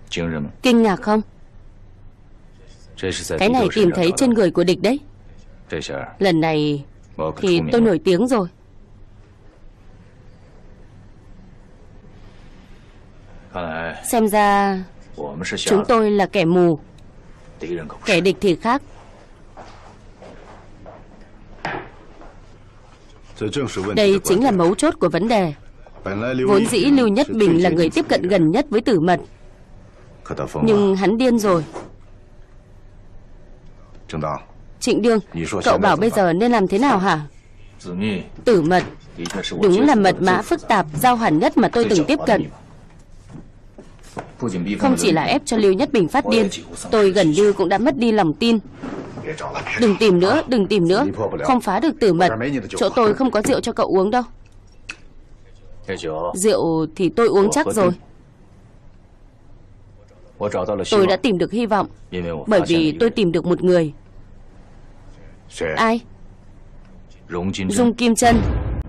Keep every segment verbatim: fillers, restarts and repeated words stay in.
Kinh ngạc không? Cái này tìm thấy trên người của địch đấy. Lần này thì tôi nổi tiếng rồi. Xem ra chúng tôi là kẻ mù, kẻ địch thì khác. Đây chính là mấu chốt của vấn đề. Vốn dĩ Lưu Nhất Bình là người tiếp cận gần nhất với Tử Mật, nhưng hắn điên rồi. Trịnh Đương, cậu bảo bây giờ nên làm thế nào hả? Tử Mật đúng là mật mã phức tạp, giao hẳn nhất mà tôi từng tiếp cận. Không chỉ là ép cho Lưu Nhất Bình phát điên, tôi gần như cũng đã mất đi lòng tin. Đừng tìm nữa, đừng tìm nữa. Không phá được Tử Mật. Chỗ tôi không có rượu cho cậu uống đâu. Rượu thì tôi uống chắc rồi. Tôi đã tìm được hy vọng, bởi vì tôi tìm được một người. Ai? Dung Kim Trân.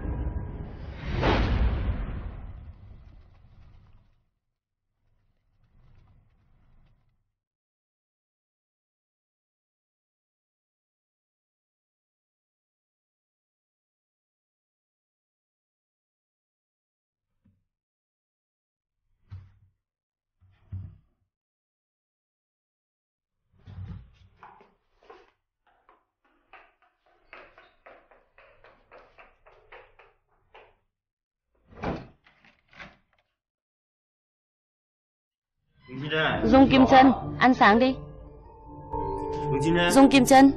Dung Kim Trân, ăn sáng đi. Dung Kim Trân.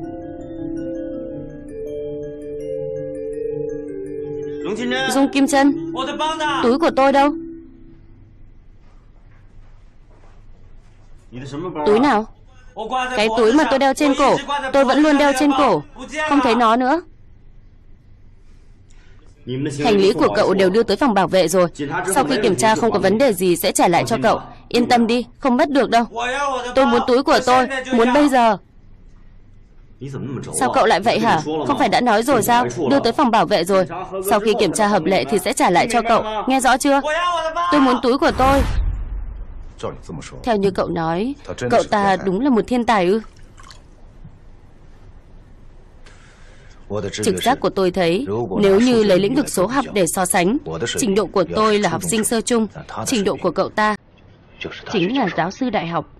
Dung Kim Trân, túi của tôi đâu? Túi nào? Cái túi mà tôi đeo trên cổ, tôi vẫn luôn đeo trên cổ. Không thấy nó nữa. Hành lý của cậu đều đưa tới phòng bảo vệ rồi. Sau khi kiểm tra không có vấn đề gì sẽ trả lại cho cậu. Yên tâm đi, không mất được đâu. Tôi muốn túi của tôi, muốn bây giờ. Sao cậu lại vậy hả? Không phải đã nói rồi sao? Đưa tới phòng bảo vệ rồi. Sau khi kiểm tra hợp lệ thì sẽ trả lại cho cậu. Nghe rõ chưa? Tôi muốn túi của tôi. Theo như cậu nói, cậu ta đúng là một thiên tài ư? Trực giác của tôi thấy, nếu như lấy lĩnh vực số học để so sánh, trình độ của tôi là học sinh sơ trung, trình độ của cậu ta chính là giáo sư đại học.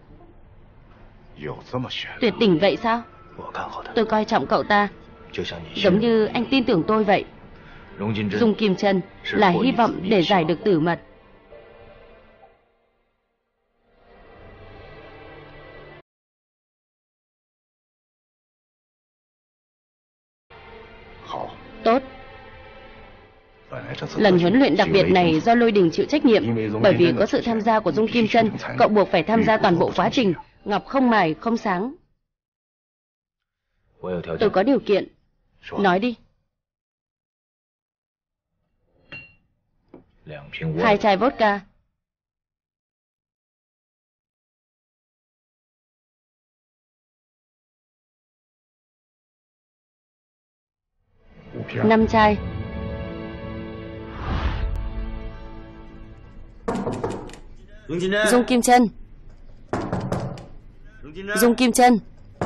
Tuyệt đỉnh vậy sao? Tôi coi trọng cậu ta, giống như anh tin tưởng tôi vậy. Dung Kim Trân là hy vọng để giải được Tử Mật. Tốt. Lần huấn luyện đặc biệt này do Lôi Đình chịu trách nhiệm, bởi vì có sự tham gia của Dung Kim Trân, cậu buộc phải tham gia toàn bộ quá trình. Ngọc không mài không sáng. Tôi có điều kiện. Nói đi. Hai chai vodka. Năm chai. Dung Kim Trân. Dung Kim Trân,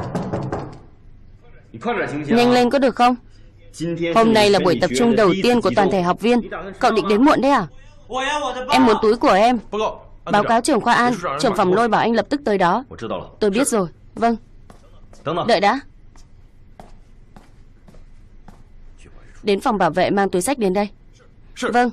nhanh lên có được không? Hôm nay là buổi tập trung đầu tiên của toàn thể học viên. Cậu định đến muộn đấy à? Em muốn túi của em. Báo cáo trưởng khoa An, trưởng phòng Lôi bảo anh lập tức tới đó. Tôi biết rồi. Vâng. Đợi đã. Đến phòng bảo vệ mang túi sách đến đây. Vâng.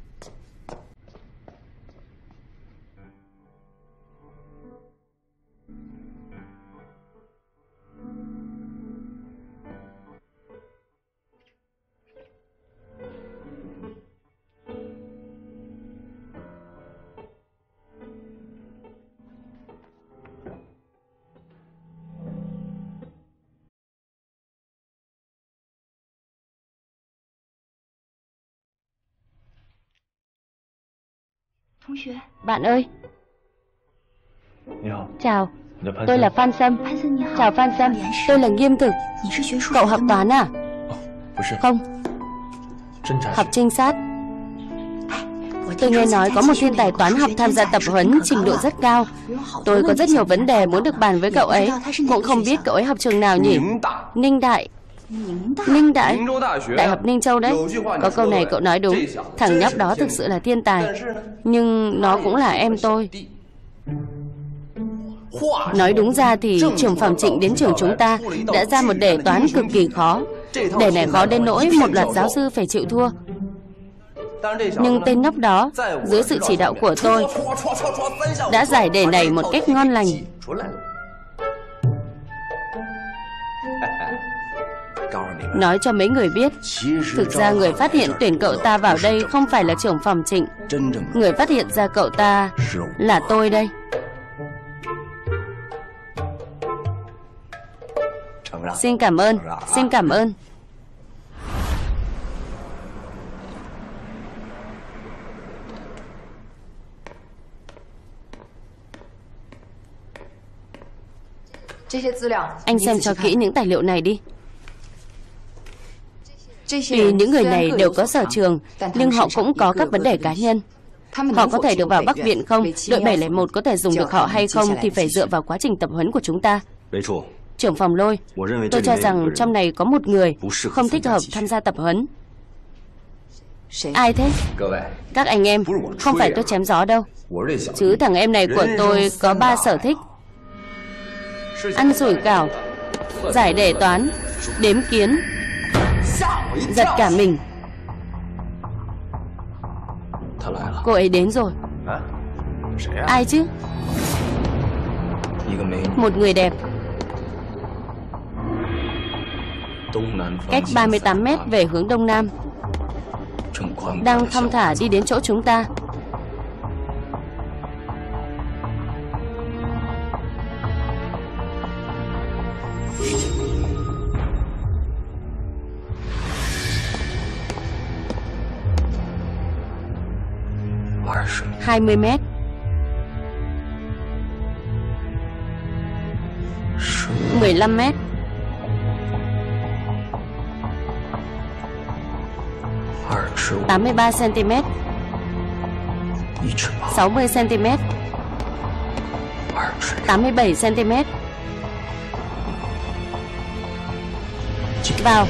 Bạn ơi. Chào, tôi là Phan Sâm. Chào Phan Sâm, tôi là Nghiêm Thực. Cậu học toán à? Không, học trinh sát. Tôi nghe nói có một thiên tài toán học tham gia tập huấn trình độ rất cao. Tôi có rất nhiều vấn đề muốn được bàn với cậu ấy. Cũng không biết cậu ấy học trường nào nhỉ? Ninh Đại. Ninh Đại? Đại học Ninh Châu đấy. Có câu này cậu nói đúng. Thằng nhóc đó thực sự là thiên tài. Nhưng nó cũng là em tôi. Nói đúng ra thì trưởng phòng Trịnh đến trường chúng ta đã ra một đề toán cực kỳ khó. Đề này khó đến nỗi một loạt giáo sư phải chịu thua. Nhưng tên nhóc đó, dưới sự chỉ đạo của tôi, đã giải đề này một cách ngon lành. Nói cho mấy người biết, thực ra người phát hiện tuyển cậu ta vào đây không phải là trưởng phòng Trịnh. Người phát hiện ra cậu ta là tôi đây. Xin cảm ơn, xin cảm ơn. Anh xem cho kỹ những tài liệu này đi. Tuy những người này đều có sở trường, nhưng họ cũng có các vấn đề cá nhân. Họ có thể được vào Bắc Viện không? Đội bảy không một có thể dùng được họ hay không thì phải dựa vào quá trình tập huấn của chúng ta. Trưởng phòng Lôi, tôi cho rằng trong này có một người không thích hợp tham gia tập huấn. Ai thế? Các anh em, không phải tôi chém gió đâu. Chứ thằng em này của tôi có ba sở thích: ăn sủi cảo, giải đề toán, đếm kiến. Giật cả mình. Cô ấy đến rồi. Ai chứ? Một người đẹp. Cách ba mươi tám mét về hướng đông nam. Đang thong thả đi đến chỗ chúng ta. Hai mươi mét. Mười lăm mét. Tám mươi ba cm. Sáu mươi cm. Tám mươi bảy cm. Vào.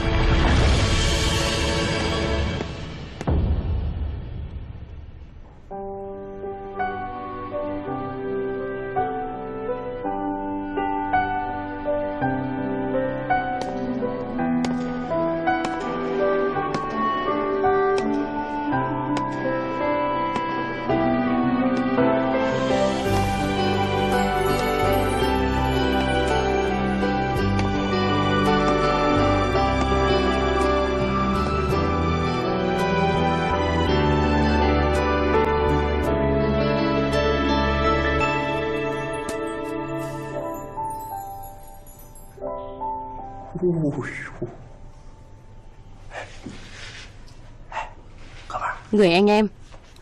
Người anh em.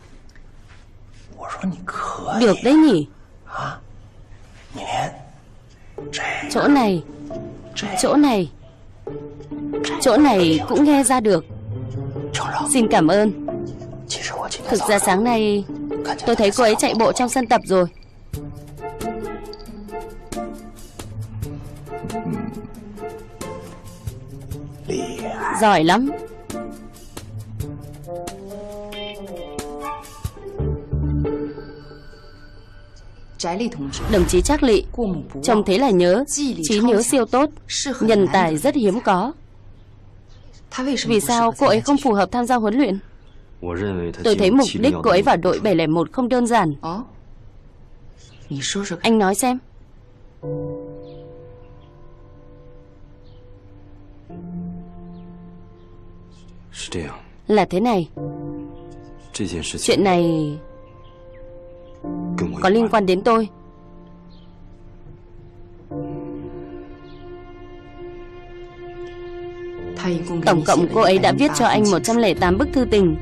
Được đấy nhỉ. Chỗ này, chỗ này, chỗ này cũng nghe ra được. Xin cảm ơn. Thực ra sáng nay tôi thấy cô ấy chạy bộ trong sân tập rồi. Giỏi lắm. Đồng chí Trác Lị, trông thế là nhớ, trí nhớ siêu tốt, nhân tài rất hiếm có. Vì sao cô ấy không phù hợp tham gia huấn luyện? Tôi thấy mục đích cô ấy vào đội bảy không một không đơn giản. Anh nói xem. Là thế này. Chuyện này có liên quan đến tôi. Tổng cộng cô ấy đã viết cho anh một trăm lẻ tám bức thư tình.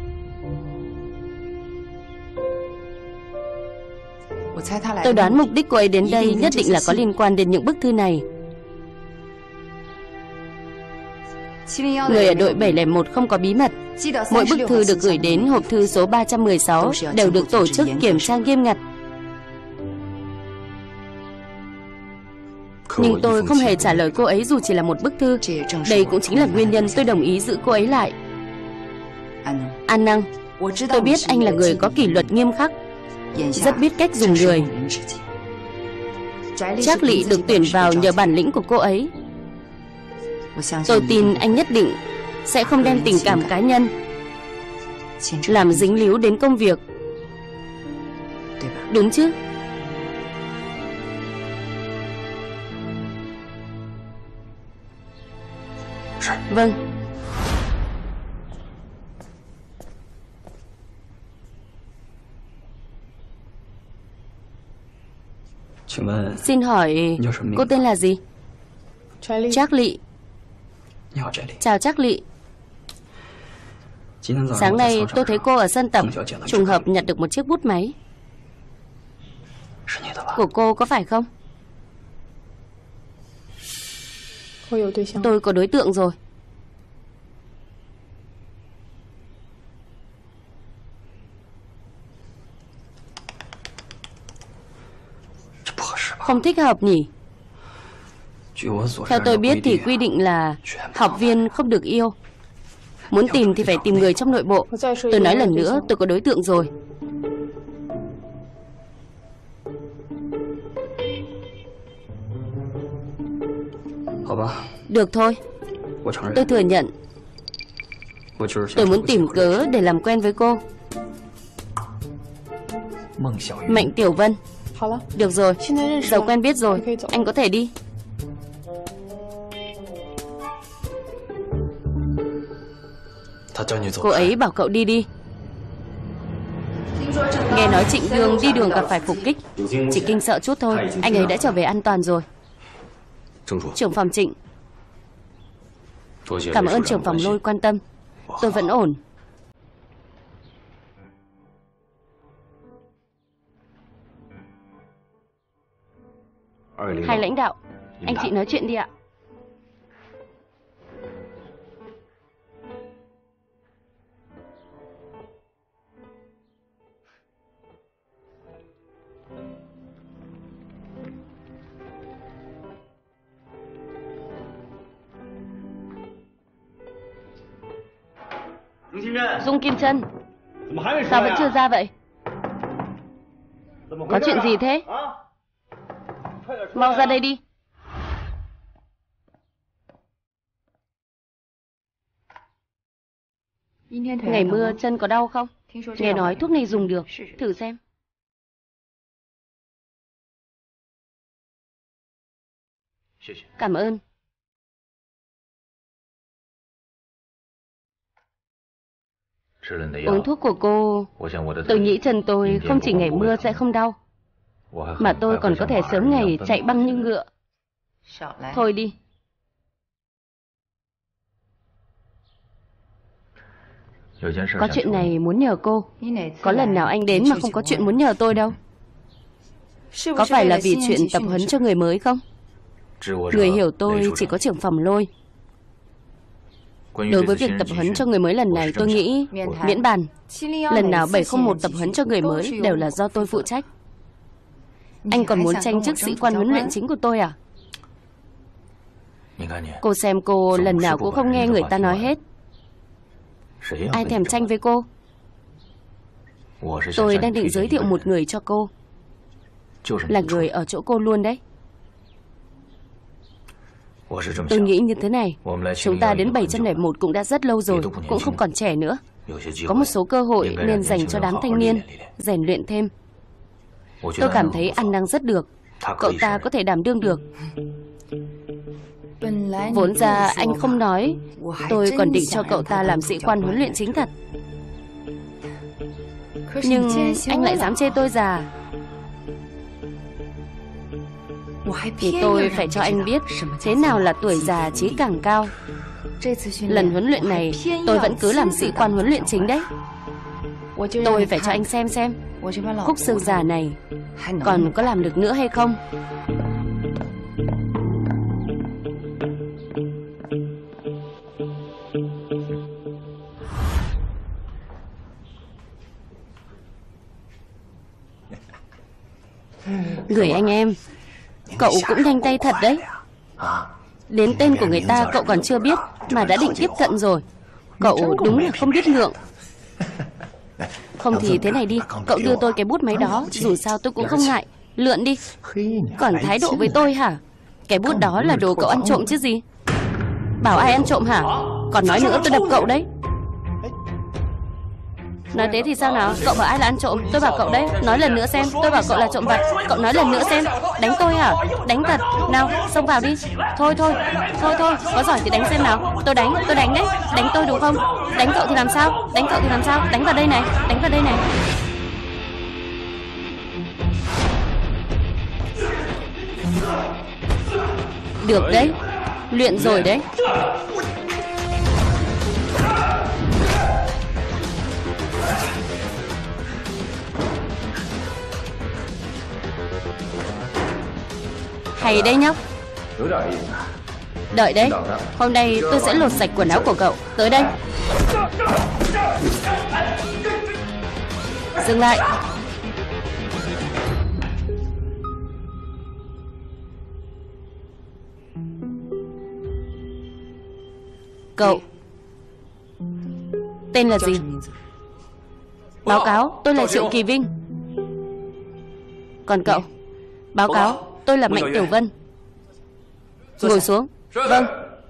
Tôi đoán mục đích cô ấy đến đây nhất định là có liên quan đến những bức thư này. Người ở đội bảy không một không có bí mật, Mỗi bức thư được gửi đến hộp thư số ba trăm mười sáu đều được tổ chức kiểm tra nghiêm ngặt. Nhưng tôi không hề trả lời cô ấy dù chỉ là một bức thư. Đây cũng chính là nguyên nhân tôi đồng ý giữ cô ấy lại. An Năng, tôi biết anh là người có kỷ luật nghiêm khắc, rất biết cách dùng người. Trác Lị được tuyển vào nhờ bản lĩnh của cô ấy. Tôi tin anh nhất định sẽ không đem tình cảm cá nhân làm dính líu đến công việc. Đúng chứ? Vâng. Xin hỏi cô tên là gì? Trác Lị. Chào Trác Lị. Sáng nay tôi thấy cô ở sân tập, trùng hợp nhặt được một chiếc bút máy. Của cô có phải không? Tôi có đối tượng rồi. Không thích hợp nhỉ? Theo tôi biết thì quy định là học viên không được yêu. Muốn tìm thì phải tìm người trong nội bộ. Tôi nói lần nữa, tôi có đối tượng rồi. Được thôi, tôi thừa nhận. Tôi muốn tìm cớ để làm quen với cô. Mạnh Tiểu Vân. Được rồi, giờ quen biết rồi, anh có thể đi. Cô ấy bảo cậu đi đi. Nghe nói Trịnh Dương đi đường gặp phải phục kích, chỉ kinh sợ chút thôi. Anh ấy đã trở về an toàn rồi. Trưởng phòng Trịnh, cảm ơn trưởng phòng Lôi quan tâm. Tôi vẫn ổn. Hai lãnh đạo, anh chị nói chuyện đi ạ. Dung Kim Trân, sao vẫn chưa ra vậy? Có chuyện gì thế? Mau ra đây đi. Ngày mưa chân có đau không? Nghe nói thuốc này dùng được, thử xem. Cảm ơn. Uống thuốc của cô, tôi nghĩ chân tôi không chỉ ngày mưa sẽ không đau, mà tôi còn có thể sớm ngày chạy băng như ngựa. Thôi đi. Có chuyện này muốn nhờ cô. Có lần nào anh đến mà không có chuyện muốn nhờ tôi đâu. Có phải là vì chuyện tập huấn cho người mới không? Người hiểu tôi chỉ có trưởng phòng Lôi. Đối với việc tập huấn cho người mới lần này, tôi nghĩ miễn bàn. Lần nào bảy không một tập huấn cho người mới đều là do tôi phụ trách. Anh còn muốn tranh chức sĩ quan huấn luyện chính của tôi à? Cô xem cô lần nào cũng không nghe người ta nói hết. Ai thèm tranh với cô? Tôi đang định giới thiệu một người cho cô. Là người ở chỗ cô luôn đấy. Tôi nghĩ như thế này, chúng ta đến bảy trăm lẻ một cũng đã rất lâu rồi, cũng không còn trẻ nữa. Có một số cơ hội nên dành cho đám thanh niên, rèn luyện thêm. Tôi cảm thấy An Năng rất được, cậu ta có thể đảm đương được. Vốn ra anh không nói, tôi còn định cho cậu ta làm sĩ quan huấn luyện chính thật. Nhưng anh lại dám chê tôi già. Thì tôi phải cho anh biết thế nào là tuổi già chí càng cao. Lần huấn luyện này tôi vẫn cứ làm sĩ quan huấn luyện chính đấy. Tôi phải cho anh xem xem khúc xương già này còn có làm được nữa hay không. Người anh em, cậu cũng nhanh tay thật đấy. Đến tên của người ta cậu còn chưa biết mà đã định tiếp cận rồi. Cậu đúng là không biết lượng. Không thì thế này đi, cậu đưa tôi cái bút máy đó, dù sao tôi cũng không ngại. Lượn đi. Còn thái độ với tôi hả? Cái bút đó là đồ cậu ăn trộm chứ gì? Bảo ai ăn trộm hả? Còn nói nữa tôi đập cậu đấy. Nói thế thì sao nào? Cậu bảo ai là ăn trộm? Tôi bảo cậu đấy. Nói lần nữa xem. Tôi bảo cậu là trộm vặt. Cậu nói lần nữa xem. Đánh tôi hả? Đánh thật. Nào, xông vào đi. Thôi thôi. Thôi thôi. Có giỏi thì đánh xem nào. Tôi đánh. Tôi đánh đấy. Đánh tôi đúng không? Đánh cậu thì làm sao? Đánh cậu thì làm sao? Đánh vào đây này. Đánh vào đây này. Được đấy. Luyện rồi đấy. Hay đấy nhóc. Đợi đấy. Hôm nay tôi sẽ lột sạch quần áo của cậu. Tới đây. Dừng lại. Cậu tên là gì? Báo cáo, tôi là Triệu Kỳ Vinh. Còn cậu? Báo cáo, tôi là Mạnh Tiểu Vân. Ngồi xuống. Vâng.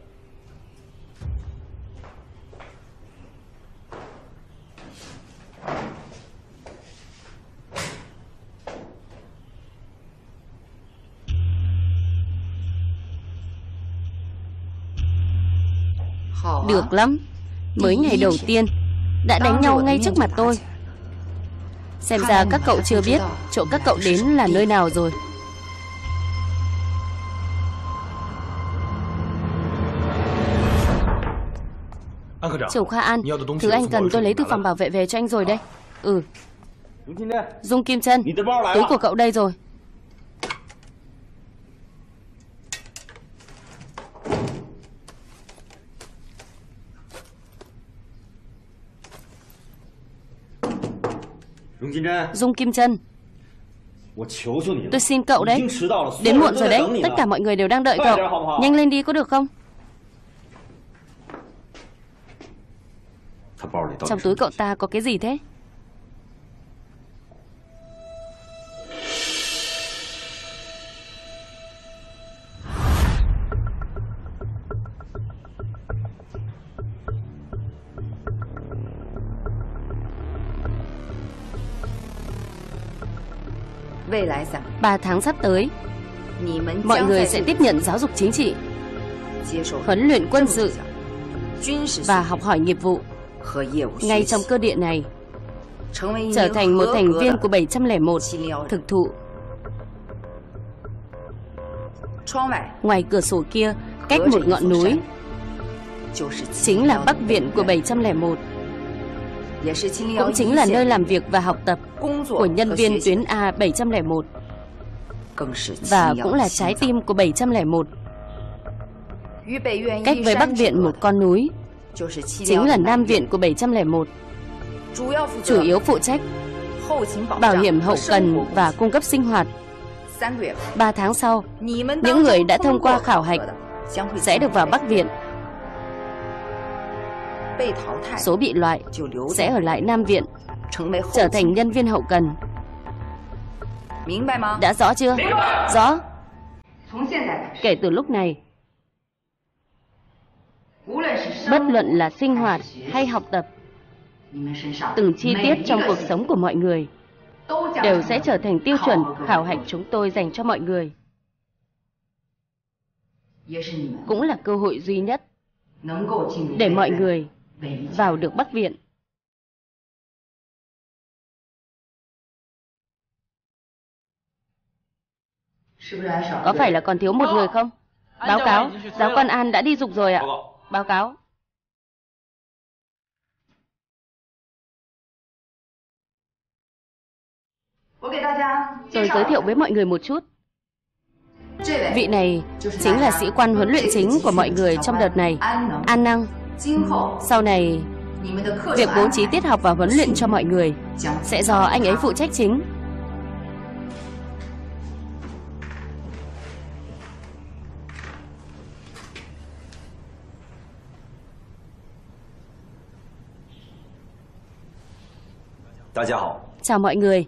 Được lắm. Mới ngày đầu tiên đã đánh nhau ngay trước mặt tôi. Xem ra các cậu chưa biết chỗ các cậu đến là nơi nào rồi. Trưởng khoa An, thứ anh cần tôi lấy từ phòng bảo vệ về cho anh rồi đây. Ừ. Dung Kim Trân, túi của cậu đây rồi. Dung Kim Trân, tôi xin cậu đấy. Đến muộn rồi đấy, tất cả mọi người đều đang đợi cậu. Nhanh lên đi có được không? Trong túi cậu ta có cái gì thế? Ba tháng sắp tới, mọi người sẽ tiếp nhận giáo dục chính trị, huấn luyện quân sự và học hỏi nghiệp vụ ngay trong cơ địa này, trở thành một thành viên của bảy trăm lẻ một thực thụ. Ngoài cửa sổ kia, cách một ngọn núi, chính là Bắc Viện của bảy trăm lẻ một, cũng chính là nơi làm việc và học tập của nhân viên tuyến A bảy trăm lẻ một, và cũng là trái tim của bảy trăm lẻ một. Cách với Bắc Viện một con núi, chính là Nam Viện của bảy trăm lẻ một, chủ yếu phụ trách bảo hiểm hậu cần và cung cấp sinh hoạt. Ba tháng sau, những người đã thông qua khảo hạch sẽ được vào Bắc Viện. Số bị loại sẽ ở lại Nam Viện, trở thành nhân viên hậu cần. Đã rõ chưa? Rõ. Kể từ lúc này, bất luận là sinh hoạt hay học tập, từng chi tiết trong cuộc sống của mọi người đều sẽ trở thành tiêu chuẩn khảo hạch chúng tôi dành cho mọi người. Cũng là cơ hội duy nhất để mọi người vào được Bắc Viện. Có phải là còn thiếu một người không? Báo cáo, giáo quan An đã đi dục rồi ạ. Báo cáo. Tôi giới thiệu với mọi người một chút. Vị này chính là sĩ quan huấn luyện chính của mọi người trong đợt này, An Năng. Sau này, việc bố trí tiết học và huấn luyện cho mọi người sẽ do anh ấy phụ trách chính. Chào mọi người.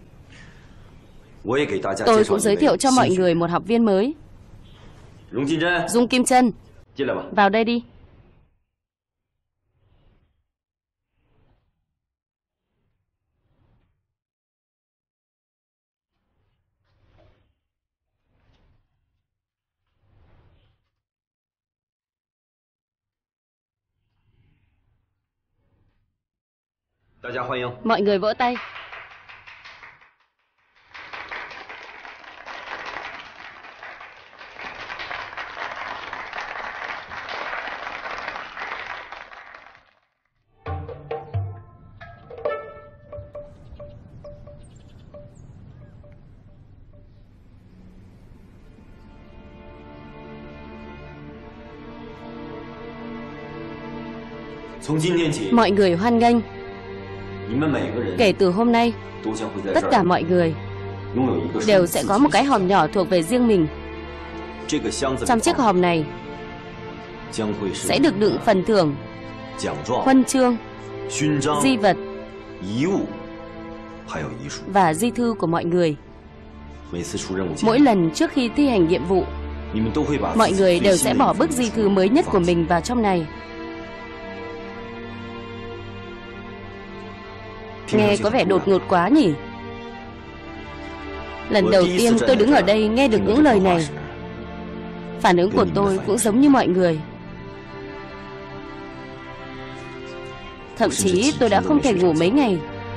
Tôi cũng giới thiệu cho mọi người một học viên mới. Dung Kim Trân, vào đây đi. Mọi người vỗ tay. Mọi người hoan nghênh. Kể từ hôm nay, tất cả mọi người đều sẽ có một cái hòm nhỏ thuộc về riêng mình. Trong chiếc hòm này sẽ được đựng phần thưởng, huân chương, di vật và di thư của mọi người. Mỗi lần trước khi thi hành nhiệm vụ, mọi người đều sẽ bỏ bức di thư mới nhất của mình vào trong này. Nghe có vẻ đột ngột quá nhỉ? Lần đầu tiên tôi đứng ở đây nghe được những lời này, phản ứng của tôi cũng giống như mọi người. Thậm chí tôi đã không thể ngủ mấy ngày.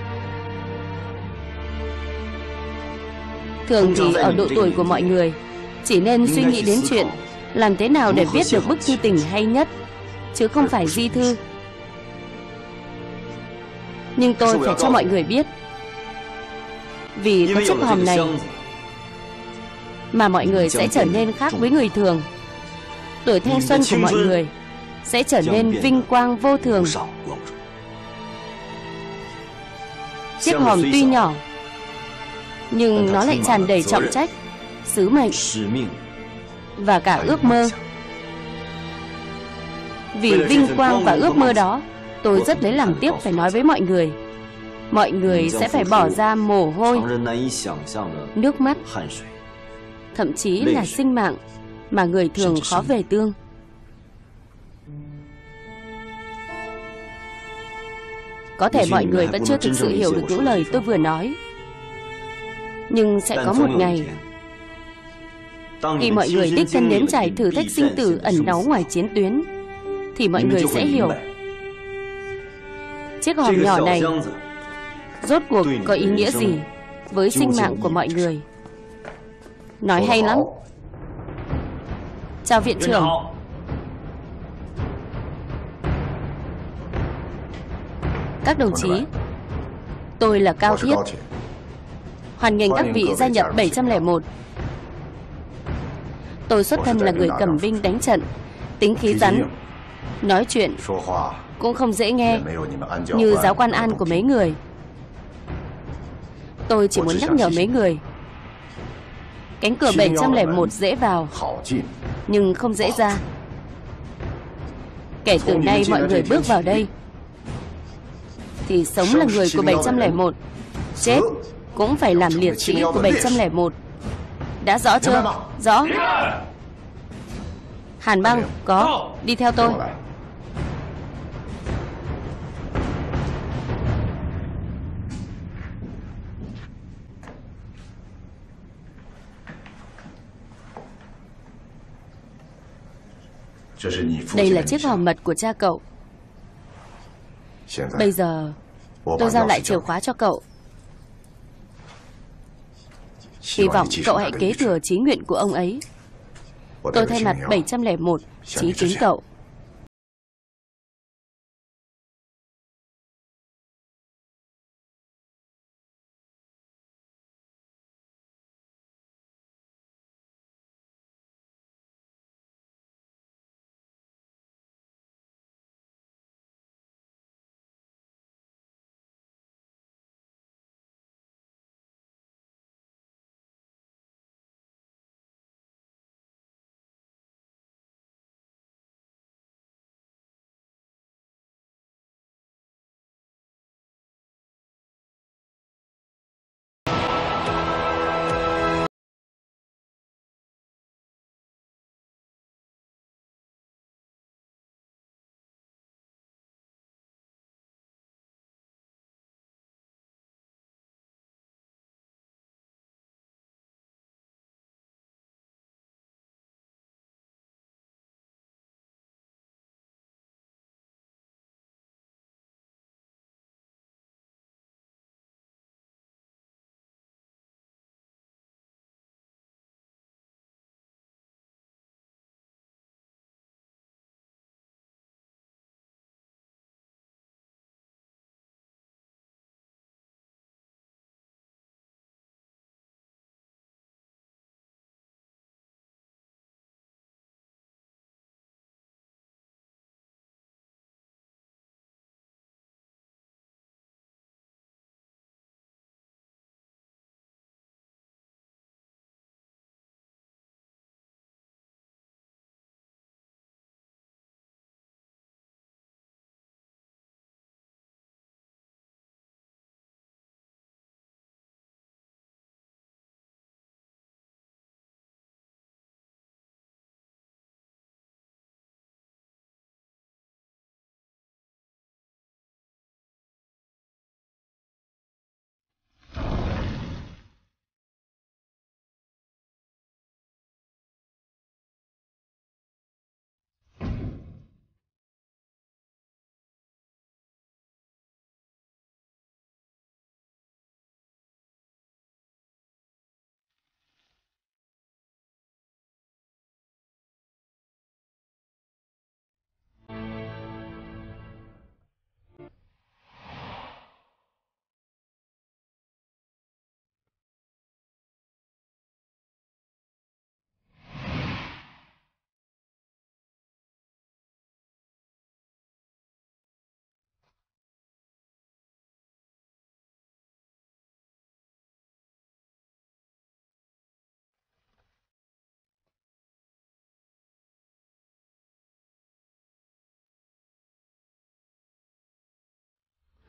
Thường thì ở độ tuổi của mọi người chỉ nên suy nghĩ đến chuyện làm thế nào để viết được bức thư tình hay nhất, chứ không phải di thư. Nhưng tôi phải cho mọi người biết, vì có chiếc hòm này mà mọi người sẽ trở nên khác với người thường. Tuổi thanh xuân của mọi người sẽ trở nên vinh quang vô thường. Chiếc hòm tuy nhỏ, nhưng nó lại tràn đầy trọng trách, sứ mệnh và cả ước mơ. Vì vinh quang và ước mơ đó, tôi rất lấy làm tiếc phải nói với mọi người. Mọi người sẽ phải bỏ ra mồ hôi, nước mắt, thậm chí là sinh mạng mà người thường khó về tương. Có thể mọi người vẫn chưa thực sự hiểu được những lời tôi vừa nói, nhưng sẽ có một ngày, khi mọi người đích thân nếm trải thử thách sinh tử ẩn náu ngoài chiến tuyến, thì mọi người sẽ hiểu chiếc hòm nhỏ này rốt cuộc có ý nghĩa gì với sinh mạng của mọi người. Nói hay lắm. Chào viện trưởng. Các đồng chí, tôi là Cao Thiết. Hoan nghênh các vị gia nhập bảy trăm lẻ một. Tôi xuất thân là người cầm binh đánh trận, tính khí rắn, nói chuyện cũng không dễ nghe như giáo quan An của mấy người. Tôi chỉ muốn nhắc nhở mấy người, cánh cửa bảy trăm lẻ một dễ vào, nhưng không dễ ra. Kể từ nay mọi người bước vào đây thì sống là người của bảy trăm lẻ một, chết cũng phải làm liệt sĩ của bảy trăm lẻ một. Đã rõ chưa? Rõ. Hàn Băng, có. Đi theo tôi. Đây là chiếc hòm mật của cha cậu. Bây giờ tôi giao lại chìa khóa cho cậu. Hy vọng cậu hãy kế thừa chí nguyện của ông ấy. Tôi thay mặt bảy trăm lẻ một chí kính cậu.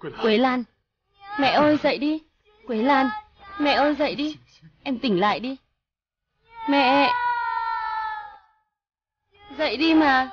Quế Lan, mẹ ơi dậy đi. Quế Lan, mẹ ơi dậy đi. Em tỉnh lại đi. Mẹ, dậy đi mà.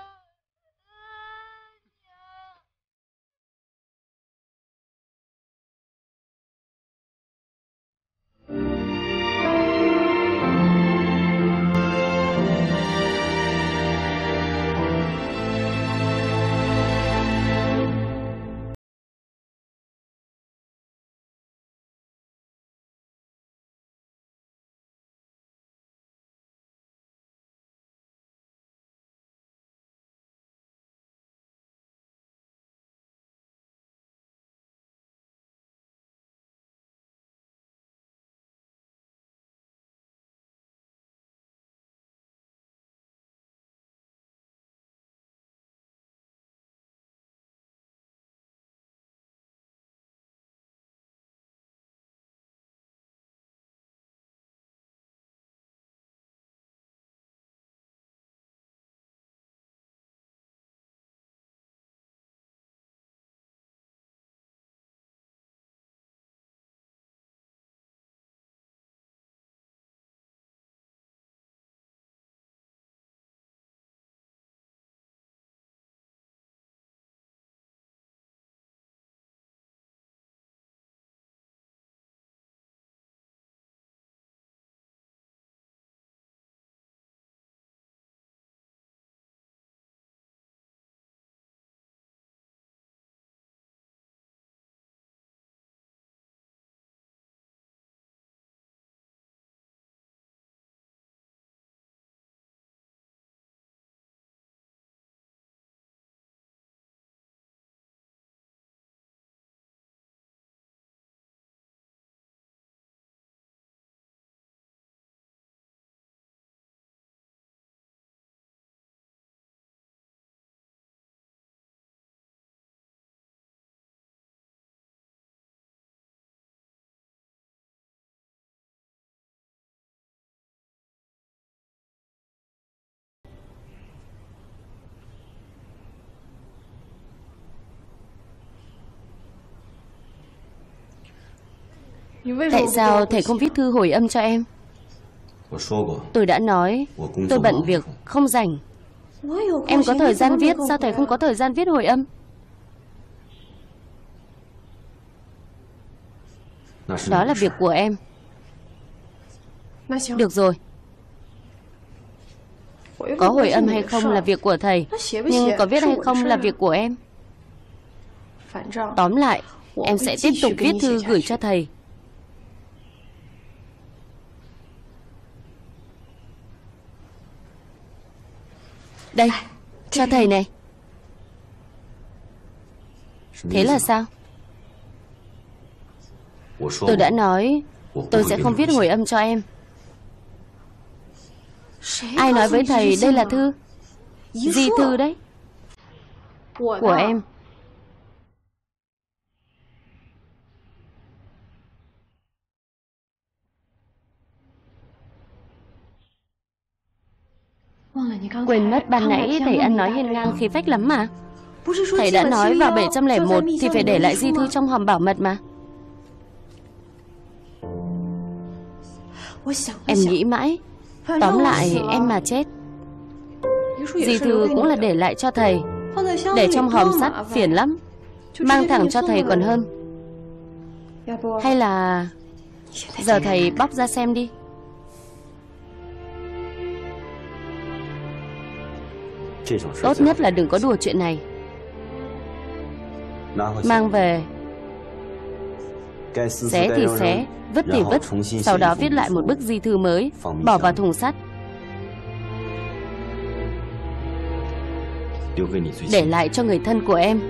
Tại sao thầy không viết thư hồi âm cho em? Tôi đã nói tôi bận việc, không rảnh. Em có thời gian viết, sao thầy không có thời gian viết hồi âm? Đó là việc của em. Được rồi. Có hồi âm hay không là việc của thầy, nhưng có viết hay không là việc của em. Tóm lại, em sẽ tiếp tục viết thư gửi cho thầy. Đây, cho thầy này. Thế là sao? Tôi đã nói tôi sẽ không viết hồi âm cho em. Ai nói với thầy đây là thư? Di thư đấy. Của em. Quên mất ban nãy thầy ăn nói hiên ngang khí phách lắm mà. Thầy đã nói vào bảy trăm lẻ một thì phải để lại di thư trong hòm bảo mật mà. Em nghĩ mãi. Tóm lại em mà chết, di thư cũng là để lại cho thầy. Để trong hòm sắt phiền lắm. Mang thẳng cho thầy còn hơn. Hay là giờ thầy bóc ra xem đi. Tốt nhất là đừng có đùa chuyện này. Mang về, xé thì xé, vứt thì vứt. Sau đó viết lại một bức di thư mới, bỏ vào thùng sắt, để lại cho người thân của em.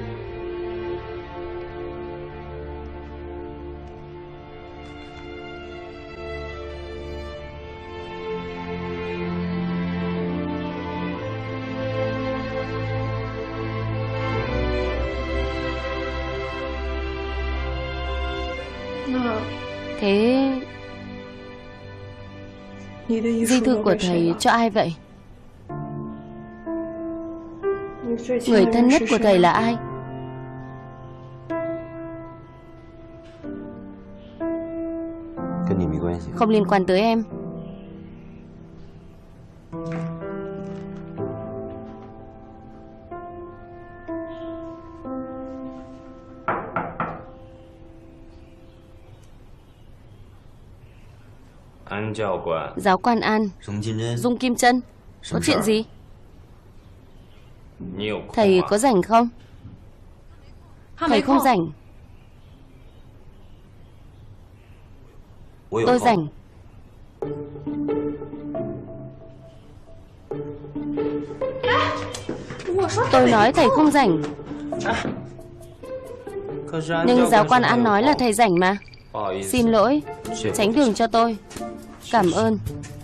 Thế di thư của thầy cho ai vậy? Người thân nhất của thầy là ai? Không liên quan tới em. Giáo quan An. Dung Kim Trân. Có chuyện gì? Thầy có rảnh không? Thầy không rảnh. Tôi rảnh. Tôi nói thầy không rảnh. Nhưng giáo quan An nói là thầy rảnh mà. Xin lỗi, tránh đường cho tôi. Cảm ơn.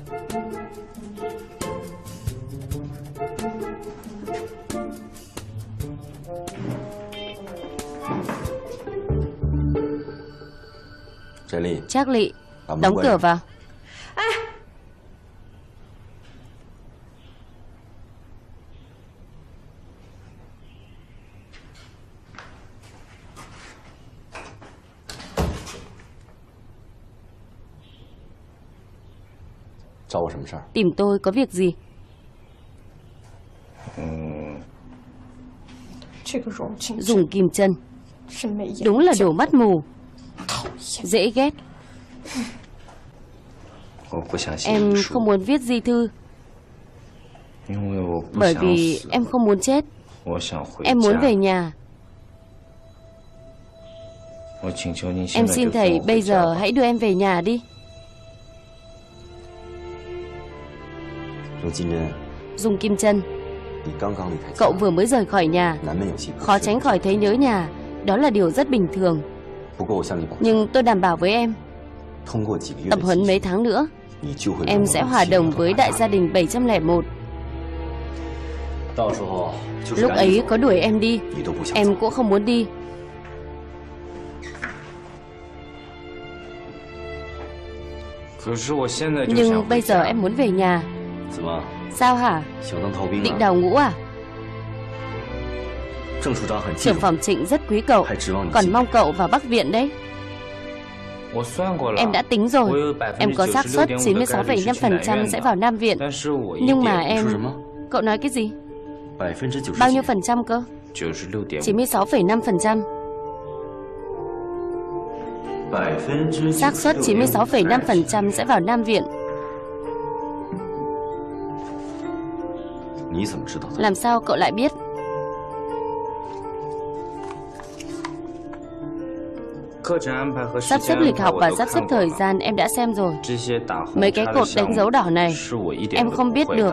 Trác Lị, đóng cửa vào. Tìm tôi có việc gì? Dùng Kim Trân đúng là đồ mắt mù, dễ ghét. Em không muốn viết di thư bởi vì em không muốn chết. Em muốn về nhà. Em xin thầy bây giờ hãy đưa em về nhà đi. Dung Kim Trân, cậu vừa mới rời khỏi nhà, khó tránh khỏi thấy nhớ nhà. Đó là điều rất bình thường. Nhưng tôi đảm bảo với em, tập huấn mấy tháng nữa, em sẽ hòa đồng với đại gia đình bảy trăm lẻ một. Lúc ấy có đuổi em đi, em cũng không muốn đi. Nhưng bây giờ em muốn về nhà. Sao hả? Định đào ngũ à? Trưởng phòng Trịnh rất quý cậu, còn mong cậu vào Bắc Viện đấy. Em đã tính rồi, em có xác suất chín mươi sáu phẩy năm phần trăm sẽ vào Nam Viện. Nhưng mà em... Cậu nói cái gì? Bao nhiêu phần trăm cơ? chín mươi sáu phẩy năm phần trăm. Xác suất chín mươi sáu phẩy năm phần trăm sẽ vào Nam Viện. Làm sao cậu lại biết? Sắp xếp lịch học và sắp xếp thời gian em đã xem rồi. Mấy cái cột đánh dấu đỏ này em không biết được.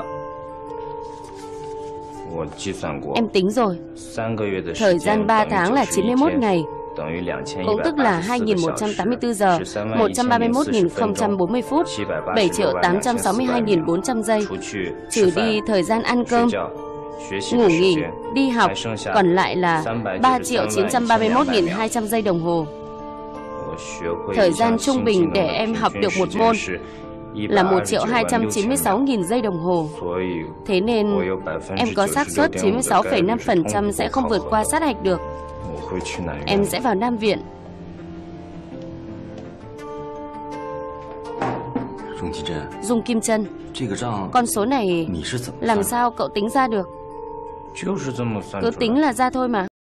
Em tính rồi, thời gian ba tháng là chín mươi mốt ngày, cũng tức là hai nghìn một trăm tám mươi tư giờ, một trăm ba mươi mốt nghìn không trăm bốn mươi phút, bảy triệu tám trăm sáu mươi hai nghìn bốn trăm giây. Trừ đi thời gian ăn cơm, ngủ nghỉ, đi học, còn lại là ba triệu chín trăm ba mươi mốt nghìn hai trăm giây đồng hồ. Thời gian trung bình để em học được một môn là một triệu hai trăm chín mươi sáu nghìn giây đồng hồ. Thế nên em có xác suất chín mươi sáu phẩy năm phần trăm sẽ không vượt qua sát hạch được. Em sẽ vào Nam Viện. Dung Kim Trân, con số này làm sao cậu tính ra được? Cứ tính là ra thôi mà.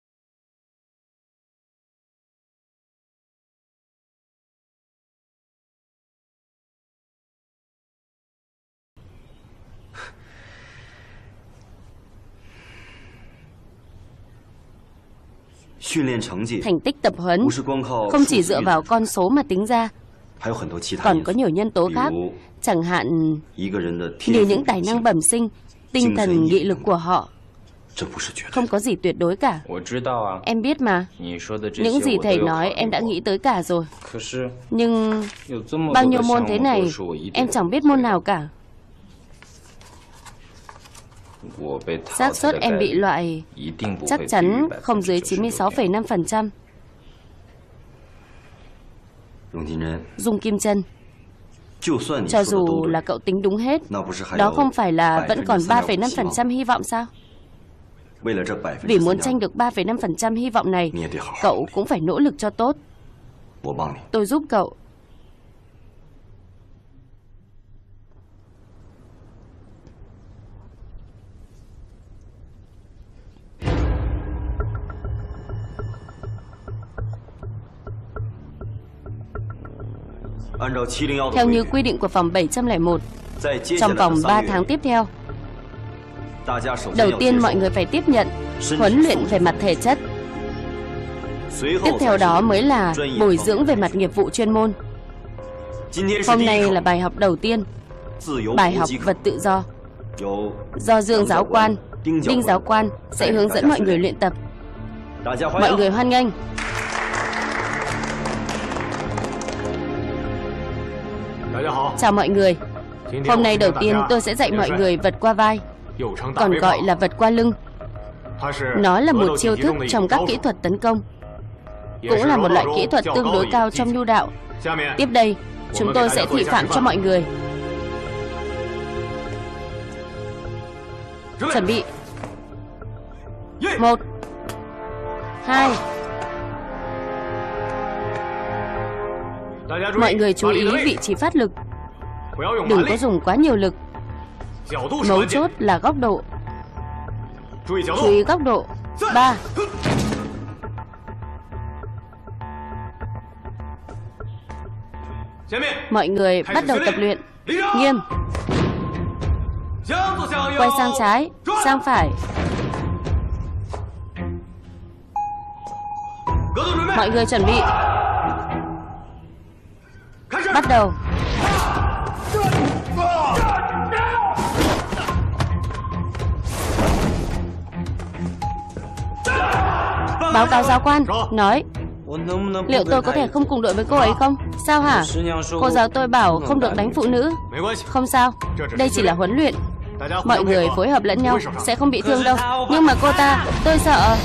Thành tích tập huấn không chỉ dựa vào con số mà tính ra, còn có nhiều nhân tố khác, chẳng hạn như những tài năng bẩm sinh, tinh thần nghị lực của họ. Không có gì tuyệt đối cả. Em biết mà, những gì thầy nói em đã nghĩ tới cả rồi. Nhưng bao nhiêu môn thế này, em chẳng biết môn nào cả. Xác suất em bị loại chắc chắn không dưới chín mươi sáu phẩy năm phần trăm. Dung Kim Trân, cho dù là cậu tính đúng hết, đó không phải là vẫn còn ba phẩy năm phần trăm hy vọng sao? Vì muốn tranh được ba phẩy năm phần trăm hy vọng này, cậu cũng phải nỗ lực cho tốt. Tôi giúp cậu. Theo như quy định của phòng bảy trăm lẻ một, trong vòng ba tháng tiếp theo, đầu tiên mọi người phải tiếp nhận huấn luyện về mặt thể chất. Tiếp theo đó mới là bồi dưỡng về mặt nghiệp vụ chuyên môn. Hôm nay là bài học đầu tiên, bài học vật tự do. Do Dương giáo quan, Đinh giáo quan sẽ hướng dẫn mọi người luyện tập. Mọi người hoan nghênh. Chào mọi người. Hôm nay đầu tiên tôi sẽ dạy mọi người vật qua vai, còn gọi là vật qua lưng. Nó là một chiêu thức trong các kỹ thuật tấn công, cũng là một loại kỹ thuật tương đối cao trong nhu đạo. Tiếp đây, chúng tôi sẽ thị phạm cho mọi người. Chuẩn bị. Một, hai. Mọi người chú ý vị trí phát lực, đừng có dùng quá nhiều lực. Mấu chốt là góc độ. Chú ý góc độ. Ba. Mọi người bắt đầu tập luyện. Nghiêm. Quay sang trái, sang phải. Mọi người chuẩn bị. Bắt đầu. Báo cáo giáo quan, nói liệu tôi có thể không cùng đội với cô ấy không? Sao hả? Cô giáo tôi bảo không được đánh phụ nữ. Không sao, đây chỉ là huấn luyện. Mọi người phối hợp lẫn nhau, sẽ không bị thương đâu. Nhưng mà cô ta, tôi sợ.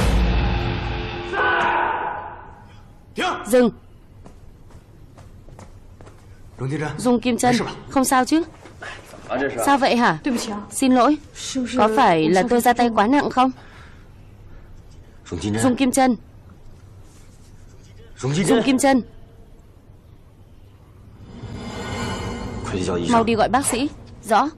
Dừng. Dung Kim Chân, không sao chứ? Sao vậy hả? Xin lỗi, có phải là tôi ra tay quá nặng không? Dung Kim Chân. Dung Kim Chân. Mau đi gọi bác sĩ. Rõ.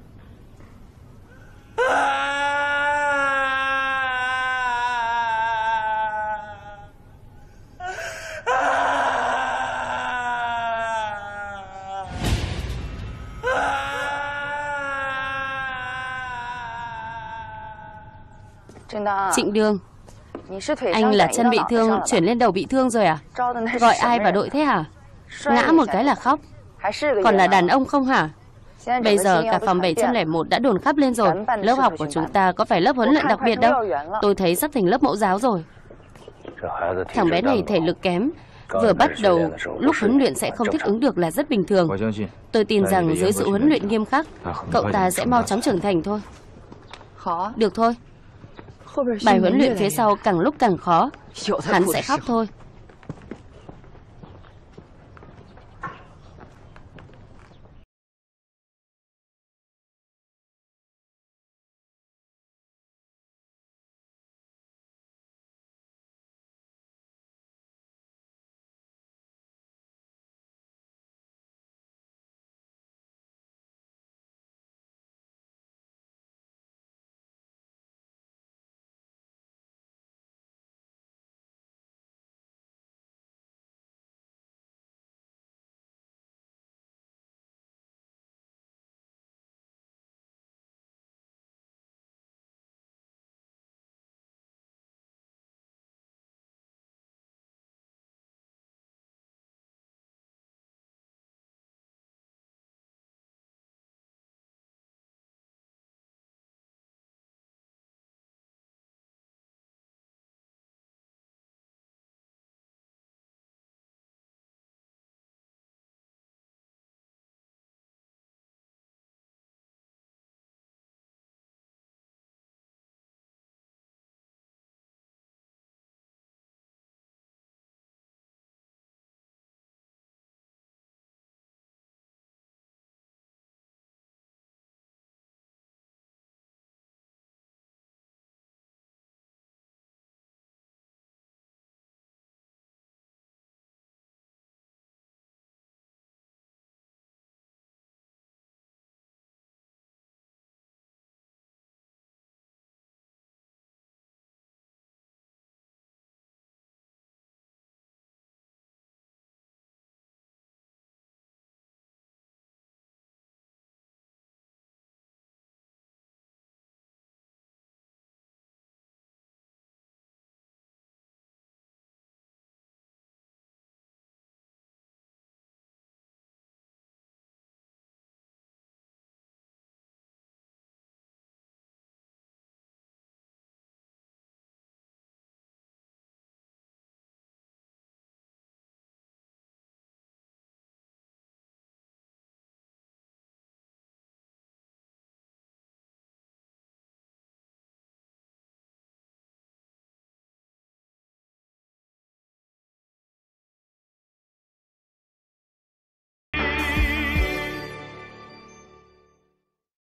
Trịnh Đường, anh là chân bị thương chuyển lên đầu bị thương rồi à? Gọi ai vào đội thế hả? Ngã một cái là khóc. Còn là đàn ông không hả? Bây giờ cả phòng bảy trăm lẻ một đã đồn khắp lên rồi. Lớp học của chúng ta có phải lớp huấn luyện đặc biệt đâu. Tôi thấy sắp thành lớp mẫu giáo rồi. Thằng bé này thể lực kém, vừa bắt đầu lúc huấn luyện sẽ không thích ứng được là rất bình thường. Tôi tin rằng dưới sự huấn luyện nghiêm khắc, cậu ta sẽ mau chóng trưởng thành thôi. Được thôi. Bài huấn luyện phía sau càng lúc càng khó, hắn sẽ khóc thôi.